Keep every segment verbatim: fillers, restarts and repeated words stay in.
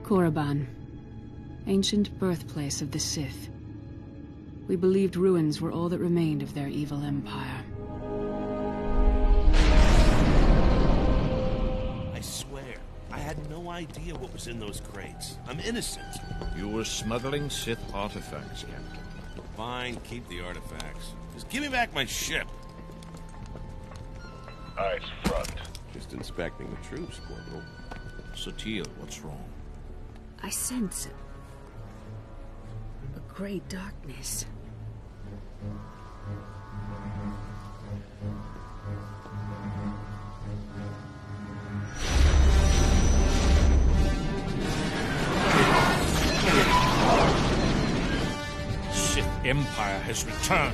Korriban, ancient birthplace of the Sith. We believed ruins were all that remained of their evil empire. I swear, I had no idea what was in those crates. I'm innocent. You were smuggling Sith artifacts, Captain. Fine, keep the artifacts. Just give me back my ship. Eyes front. Just inspecting the troops, Corporal. Satele, what's wrong? I sense it. A gray darkness. Sith Empire has returned.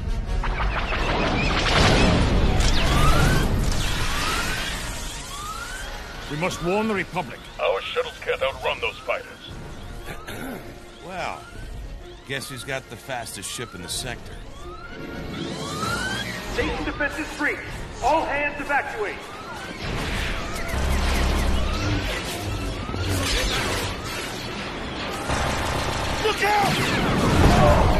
We must warn the Republic. Our shuttles can't outrun those fighters. Well, guess who's got the fastest ship in the sector? Station defenses breach. All hands evacuate. Look out!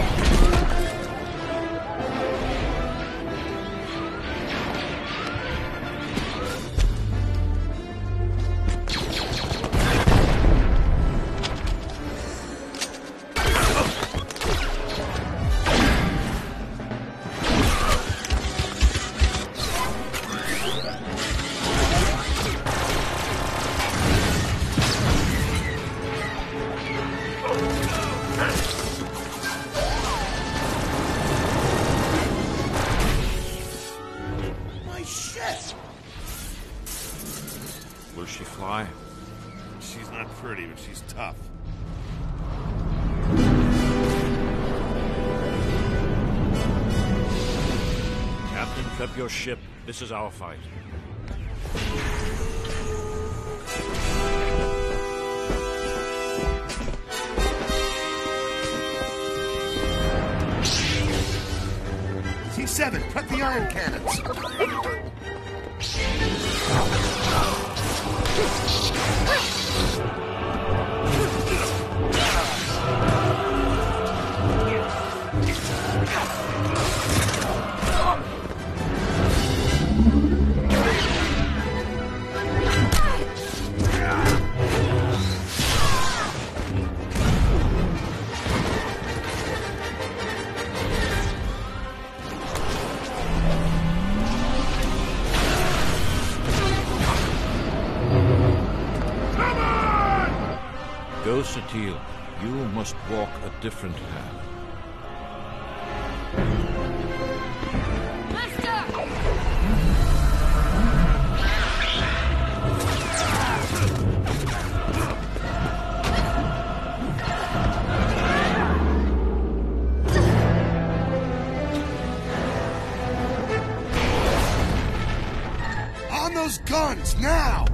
Will she fly? She's not pretty, but she's tough. Captain, prep your ship. This is our fight. T seven, cut the iron cannons! Go, Satele. You must walk a different path. On those guns, now!